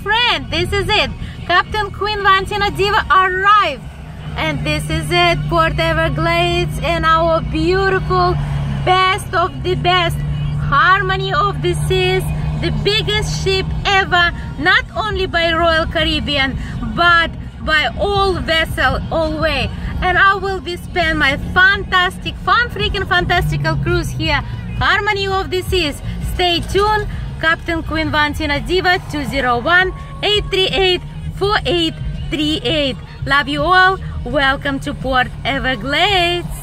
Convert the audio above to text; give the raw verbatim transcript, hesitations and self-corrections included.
friend, this is it. Captain Queen Valentina Diva arrived. And this is it, Port Everglades, and our beautiful, best of the best, Harmony of the Seas, the biggest ship ever, not only by Royal Caribbean, but by all vessel, all way. And I will be spend my fantastic, fun freaking fantastical cruise here, Harmony of the Seas. Stay tuned. Captain Queen Valentina Diva, two zero one, eight three eight, four eight three eight. Love you all. Welcome to Port Everglades.